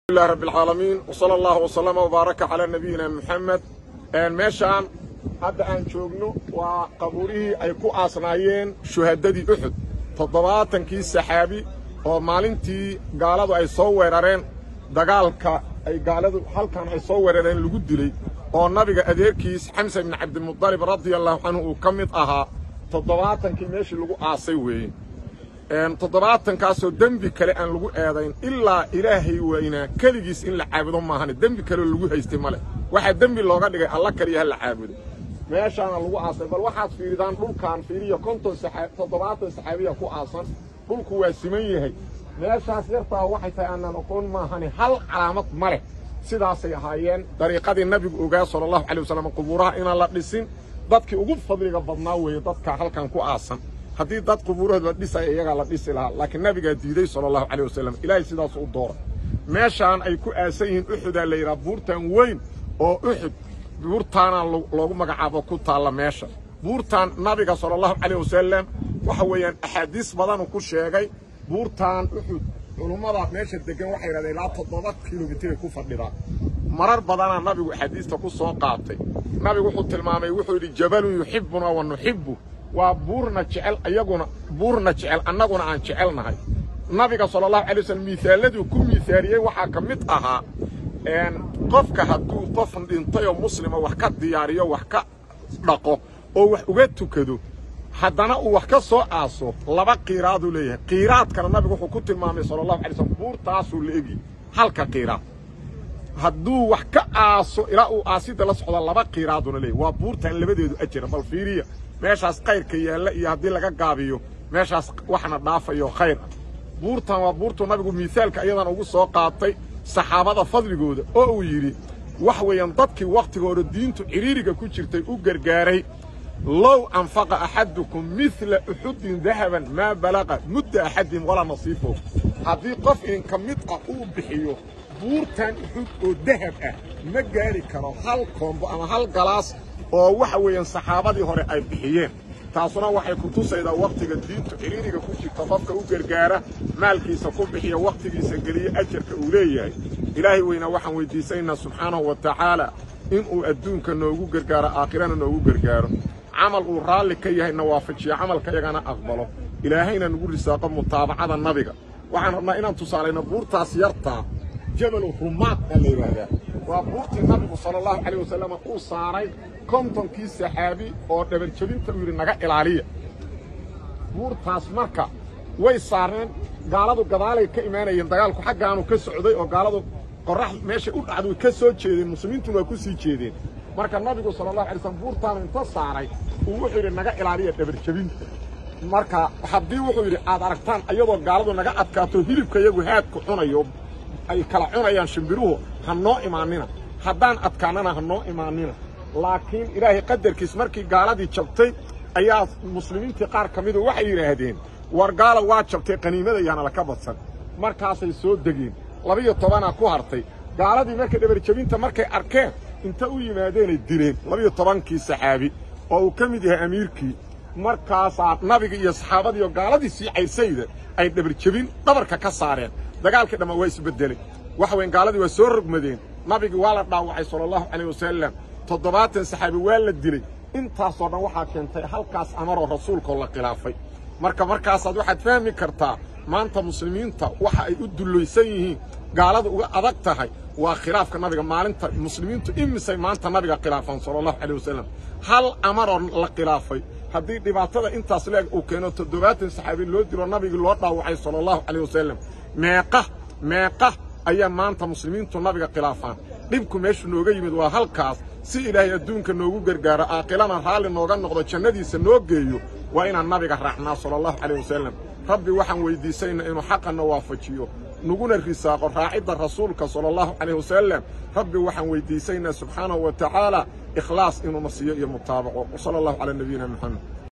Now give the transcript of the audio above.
لله رب العالمين وصلى الله وسلم وبارك على نبينا محمد. meeshaan hadda aan joogno waa qabuurihii ay ku aasnaayeen shuhadadii Uhud 70kii saxaabi oo maalintii gaaladu ay soo weerareen dagaalka ay gaaladu halkan ay soo weerareen lagu dilay oo nabiga adeerkiis Xamsa ibn Abd al-Muttalib radiyallahu anhu uu kamid ahaa 70kii meeshii lagu aasay weeyeen 70kaasoo dambi kale aan lagu eedayn ilaa ilaahay wayna kaligiis in la caabudo maahan dambi kale lagu haystay male waxa dambi looga dhigay alla kaliya la caabudo meeshaan lagu aasay bal waxaad fiiridaan dhulkaan fiiriyo 70 saxaabiya ku aasan dhulku waa siman yahay meeshaas yartaa waxay tahay aanan aqoon maahan hal calaamad male sidaasay ahaayeen dariiqadii nabigu ogaa sallallahu alayhi wasallam qubuuraha in la dhisin dadkii ugu fadliga badnaa weey dadka halkan ku aasan haddii dad qubuurada dhisay iyaga la dhisi lahaa laakiin nabiga diiday sallallahu alayhi wasallam ilaahay sidaas u dooro meeshaan ay ku aasan yihiin Uhud la yiraahdo buurtan weyn oo Uhud buurtaana loogu magacaabo ku taala meesha buurtan nabiga sallallahu alayhi wasallam waxa weeyaan ahadiis badan ku sheegay buurtan Uhud culumada meesha degan waxay yiraahdeen ilaa 7 kiiloomitir ku fadhida marar badan nabigu ahadiista ku soo qaatay nabigu wuxuu tilmaamay wuxuu yiri jabalun yuhibbuna wa nuhibbu وبورنا جعل أيقونا بورنا جعل أنقونا عن جعلناهاي النبي صلى الله عليه وسلم مثالي وكل مثالية وحكمت أها إن قفك هدو قفن انطيو مسلمة وحكا ديارية وحكا رقو وحكا كدو حدنا وحكا سو آسو لبا قيرادو ليه قيراد كان النبي وحكوت المامي صلى الله عليه وسلم بور تاسو لإيجي حالكا قيراد هدو وحكا آسو إلاؤو آسيد لسحوذا لبا قيرادو ليه وبور تان لبديدو أجر بالفيرية meeshaas qayrka yeela iyo hadii laga gaabiyo meeshaas waxna dhaafayo khayr buurtan waa buurtu nabigu miisaalka ayadan ugu soo qaatay saxaabada fadligooda oo uu yiri wax weeyaan dadkii waqtigooda diintu ciriiriga ku jirtay u gargaaray law anfaqa ahadukum mithla uhudin dhahaban ma balaqa mudda ahadin wala nasiifo hadii qof in kamid ah uu bixiyo buurtan Uhud oo dhahab ah ma gaari karo hal koombo ama hal galaas oo waxa weeyaan saxaabadii hore ay bixiyeen taasuna waxay ku tusaydaa waqtiga diintu ciriiriga ku jirta qofka u gargaara maalkiisa ku bixiyo waqtigiisa galiye ajarka uu leeyahay ilaahay weyna waxaan weydiisaynaa subxaanahu wa ta'ala in uu adduunka noogu gargaaro aakhirana noogu gargaaro amal uu raali ka yahay nawaafajiyo amalka yagana aqbalo ilaahayna nagu risaaqo mutaabacada nabiga waxaan rabnaa inaan tusaalayno buurtaas yarta jabal rumaat la yiraahdo waa buurtii nabigu sallallahu alayhi wasallam uu saaray kontonkii saxaabi oo dhabar jabinta uu yiri naga ilaaliya buurtaas marka way saareen gaaladu gadaalay ka iimaanayeen dagaalku xaggaanu ka socday oo gaaladu qorax meesha u dhacday ka soo jeedeen muslimiintu waa ku sii jeedeen marka nabigu sallallahu alayhi wasallam buurtaan inta saaray uu wuxuu yiri naga ilaaliya dhabar jabinta marka haddii wuxuu yiri aad aragtaan ayadoo gaaladu naga adkaato hilibka iyagu haad ku cunayo ay kala cunayaan shimbiruhu hanoo imaanina haddaan adkaanana hanoo imaanina laakiin ilaahay qadarkiis markii gaaladii jabtay ayaa muslimiintii qaar kamid waxay yiraahdeen war gaala waa jabtay qaniimada yaana la ka badsan markaasay soo degeen 12 ku hartay gaaladii markay dhabar jabinta markay arkeen inta u yimaadeen ay dileen 12kii saxaabi oo uu kamid yahay amiirkii markaas nabiga iyo saxaabadii oo gaaladii si caysayda ay dhabar jabin dhabarka ka saareen dagaalkii dhama way isbedelay waxa weyn gaaladii waa soo rogmadeen nabiga waa la dhaawacay sallallahu alayhi wasallam 70 saxaabi waa la dilay intaas oo dhan waxa keentay halkaas amaro rasuulka la khilaafay markaas waxaad fahmi kartaa maanta muslimiinta waxa ay u dulaysan yihiin gaaladu uga adag tahay waa khilaafka nabiga maalinta muslimiintu imisay maanta nabiga khilaafan sallallahu alayhi wasallam hal amaro la khilaafay haddii dhibaatada intaas leeg uu keeno 70 saxaabi loo dilo nabiga loo dhaawacay sallallahu alayhi wasallam meeqa ayaa maanta muslimiintu nabiga khilaafaan dhibku meeshu nooga yimid waa halkaas si ilaahay adduunka noogu gargaaro aaqilana raali nooga noqdo jannadiisa noo geeyo waa inaan nabiga raacnaa sallallahu alayhi wasallam rabbi waxaan weydiisaynaa inuu xaqana waafajiyo nuguna risaaqo raacida rasuulka sallallahu alayhi wasallam rabbi waxaan weydiisaynaa subhanahu wa ta'ala ikhlaas inuu nasiyo iyo mutaabaco sallallahu ala nabiyina muhammad